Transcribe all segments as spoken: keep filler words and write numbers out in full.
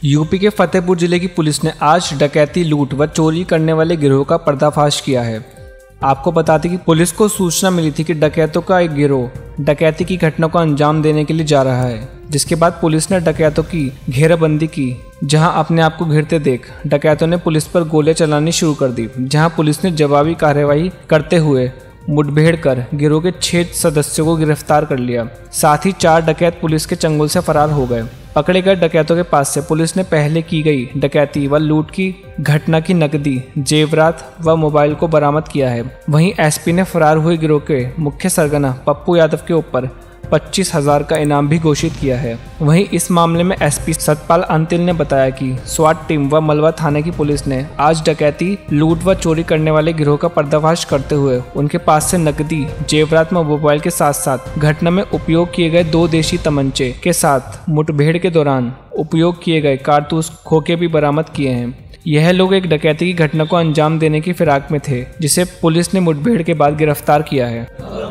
UP के फतेहपुर जिले की पुलिस ने आज डकैती, लूट व चोरी करने वाले गिरोह का पर्दाफाश किया है। आपको बता दें कि पुलिस को सूचना मिली थी कि डकैतों का एक गिरोह डकैती की घटना को अंजाम देने के लिए जा रहा है, जिसके बाद पुलिस ने डकैतों की घेराबंदी की। जहां अपने आप को घिरते देख डकैतों ने पुलिस पर गोलियां चलानी शुरू कर दी, जहां पुलिस ने जवाबी कार्रवाई करते हुए मुठभेड़ कर गिरोह के छह सदस्यों को गिरफ्तार कर लिया। साथ ही चार डकैत पुलिस के चंगुल से फरार हो गए। पकड़े गए डकैतों के पास से पुलिस ने पहले की गई डकैती व लूट की घटना की नकदी, जेवरात व मोबाइल को बरामद किया है। वहीं एसपी ने फरार हुए गिरोह के मुख्य सरगना पप्पू यादव के ऊपर पच्चीस हजार का इनाम भी घोषित किया है। वहीं इस मामले में एसपी सतपाल अंतिल ने बताया कि स्वाट टीम व मलवा थाने की पुलिस ने आज डकैती, लूट व चोरी करने वाले गिरोह का पर्दाफाश करते हुए उनके पास से नकदी, जेवरात व मोबाइल के साथ साथ घटना में उपयोग किए गए दो देशी तमंचे के साथ मुठभेड़ के दौरान उपयोग किए गए कारतूस, खोखे भी बरामद किए हैं। यह लोग एक डकैती की घटना को अंजाम देने की फिराक में थे, जिसे पुलिस ने मुठभेड़ के बाद गिरफ्तार किया है।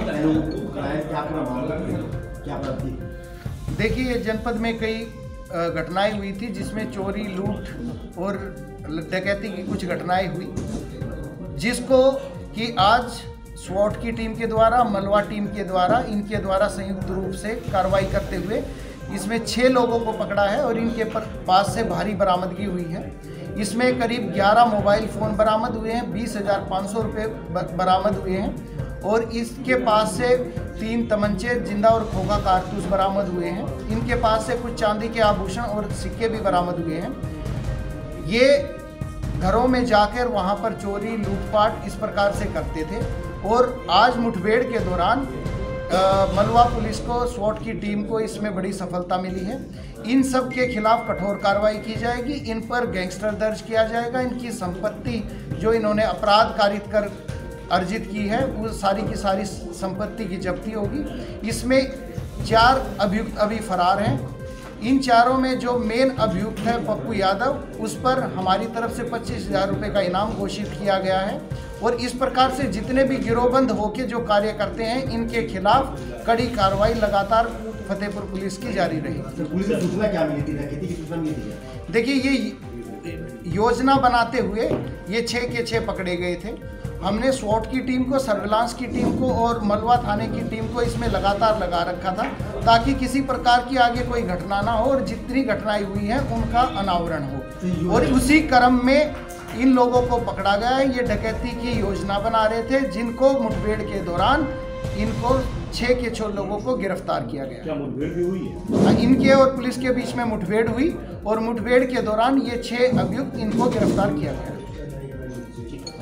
देखिए, जनपद में कई घटनाएं हुई थी जिसमें चोरी, लूट और डकैती की कुछ घटनाएं हुई, जिसको कि आज स्वॉट की टीम के द्वारा, मलवा टीम के द्वारा, इनके द्वारा संयुक्त रूप से कार्रवाई करते हुए इसमें छः लोगों को पकड़ा है और इनके पास से भारी बरामदगी हुई है। इसमें करीब ग्यारह मोबाइल फ़ोन बरामद हुए हैं, बीस हज़ार पाँच सौ रुपये बरामद हुए हैं और इसके पास से तीन तमंचे, जिंदा और खोखा कारतूस बरामद हुए हैं। इनके पास से कुछ चांदी के आभूषण और सिक्के भी बरामद हुए हैं। ये घरों में जाकर वहां पर चोरी, लूटपाट इस प्रकार से करते थे और आज मुठभेड़ के दौरान मलवा पुलिस को, स्वॉट की टीम को इसमें बड़ी सफलता मिली है। इन सब के खिलाफ कठोर कार्रवाई की जाएगी, इन पर गैंगस्टर दर्ज किया जाएगा। इनकी संपत्ति जो इन्होंने अपराध कारित कर अर्जित की है, वो सारी की सारी संपत्ति की जब्ती होगी। इसमें चार अभियुक्त अभी फरार हैं। इन चारों में जो मेन अभियुक्त है पप्पू यादव, उस पर हमारी तरफ से पच्चीस हजार रुपये का इनाम घोषित किया गया है और इस प्रकार से जितने भी गिरोहबंद होकर जो कार्य करते हैं, इनके खिलाफ कड़ी कार्रवाई लगातार फतेहपुर पुलिस की जारी रहेगी। पुलिस को सूचना क्या मिली थी? डकैती की सूचना मिली थी? देखिए, ये योजना बनाते हुए ये छः के छः पकड़े गए थे। हमने स्वॉट की टीम को, सर्विलांस की टीम को और मलवा थाने की टीम को इसमें लगातार लगा रखा था ताकि किसी प्रकार की आगे कोई घटना ना हो और जितनी घटनाएं हुई हैं उनका अनावरण हो। और उसी क्रम में इन लोगों को पकड़ा गया है। ये डकैती की योजना बना रहे थे, जिनको मुठभेड़ के दौरान इनको छः के छः लोगों को गिरफ्तार किया गया। क्या मुठभेड़ भी हुई है? इनके और पुलिस के बीच में मुठभेड़ हुई और मुठभेड़ के दौरान ये छः अभियुक्त इनको गिरफ्तार किया गया।